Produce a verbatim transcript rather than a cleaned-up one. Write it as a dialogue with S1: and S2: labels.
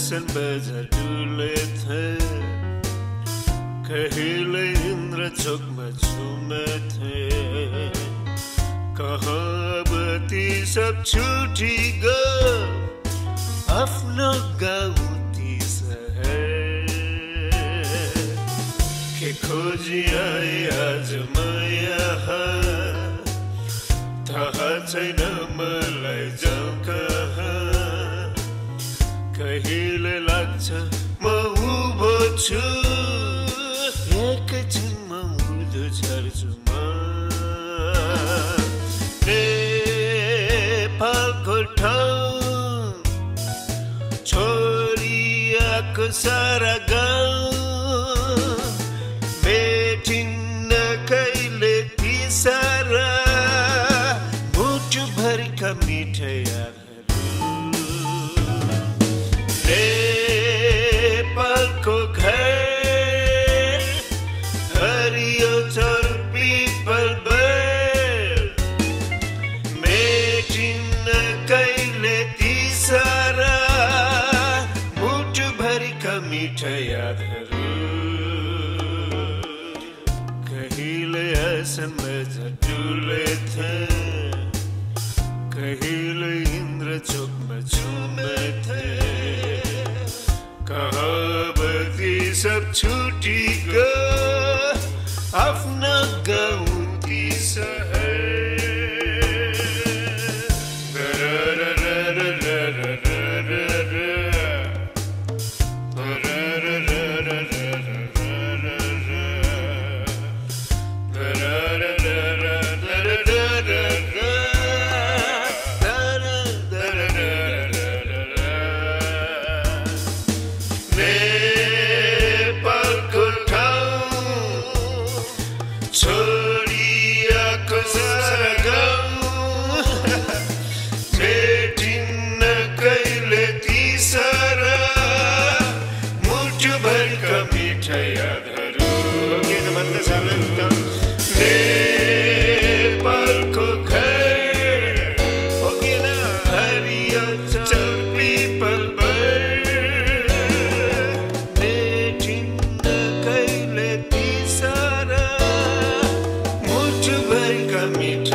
S1: Asanbazar डुले थे कहिले इन्द्र चोकमा झुमे थे कहावती सब छुटी गयो आफ्नो गाउँती शहर के खोजी आए आज म यहाँ थाहा छैन मलाई जाउँ कहाँ कहिले लाग्छ म उभो छु एकछिनमा उधो झर्छु म नेपालको ठाउँ छोडिएको सारा गाउँ भेटिन्न कहिले ती सारा मुटुभरिका मिठा यादहरू नेपालको घर हरियो चर पिपल बर मेटिन्न कहिले ती सारा मुटुभरिका मिठा यादहरू कहिले असनबजार डुले थे कहिले इन्द्र चोकमा झुमे थे कहावती सब छुटी गयो आफ्नो गाउँती शहर छोडिएको सारा गाउँ भेटिन्न कहिले ती सारा मुटुभरिका मिठा यादहरू किन भन्दा सानो नेपालको घर हो किन हरियो चर पिपल बर भेटिन्न कहिले ती सारा मुटुभरिका मिठा